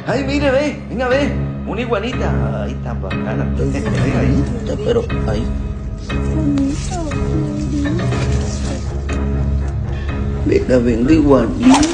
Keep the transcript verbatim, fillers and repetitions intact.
Ay, mire, ve, venga, ve. Una iguanita. Ay, tan bacana. Venga ahí. Pero ahí. Venga, venga, iguanita.